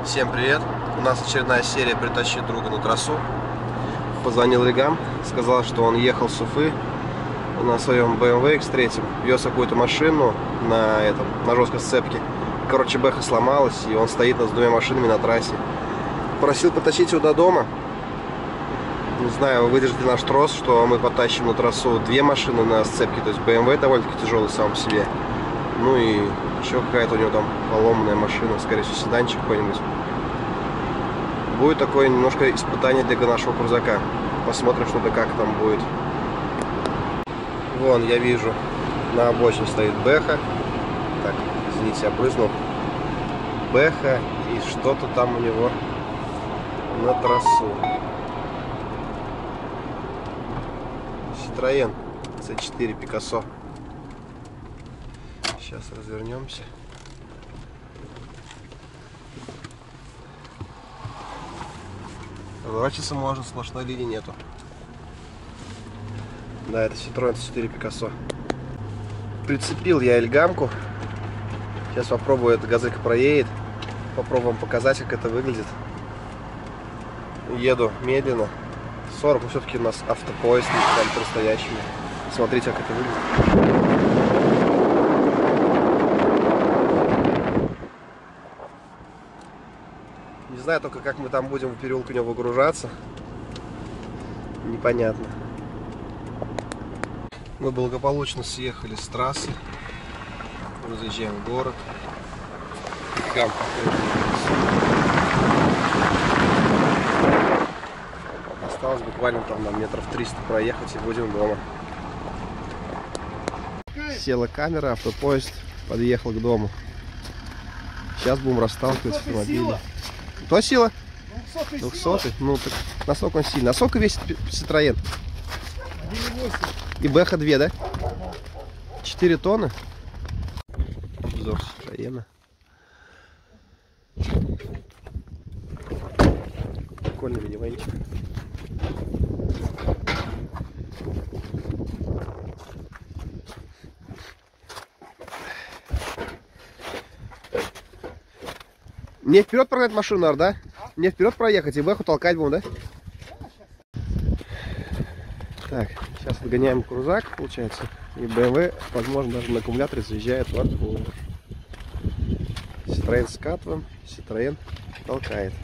Всем привет! У нас очередная серия «Притащи друга на трассу». Позвонил Ригам, сказал, что он ехал с Уфы на своем BMW X3, вез какую-то машину на жесткой сцепке. Короче, бэха сломалась, и он стоит с двумя машинами на трассе. Просил потащить его до дома. Не знаю, выдержит ли наш трос, что мы потащим на трассу две машины на сцепке. То есть BMW довольно-таки тяжелый сам по себе. Ну и еще какая-то у него там поломанная машина, скорее всего, седанчик какой-нибудь. Будет такое немножко испытание для нашего крузака. Посмотрим, что да как там будет. Вон, я вижу, на обочине стоит бэха. Так, извините, я брызнул. Бэха и что-то там у него на трассу. Citroën C4 Picasso. Сейчас развернемся. Разворачиваться можно, сплошной линии нету. Да, это Citroën C4 Picasso. Прицепил я эльгамку. Сейчас попробую, эта газелька проедет. Попробуем показать, как это выглядит. Еду медленно. 40, но все-таки у нас автопоезд, там настоящими. Смотрите, как это выглядит. Не знаю только, как мы там будем в переулке у него выгружаться. Непонятно. Мы благополучно съехали с трассы. Мы заезжаем в город. Осталось буквально там нам метров 300 проехать и будем дома. Села камера, автопоезд подъехал к дому. Сейчас будем расталкивать автомобили. Кто сила? 200. Ну так насколько он сильный? Насколько весит Citroën? И бэха 2, да? 4 тонны. Обзор Citroën. Прикольный минивэнчик. Мне вперед прогнать машину, наверное, да? Мне вперед проехать и бэху толкать будем, да? Так, сейчас отгоняем крузак, получается. И BMW, возможно, даже на аккумуляторе заезжает во двор. Citroën скатываем, Citroën толкает.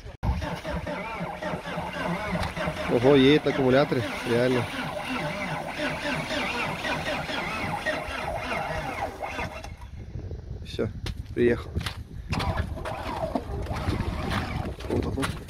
Ого, едет на аккумуляторе, реально. Все, приехал. Вот.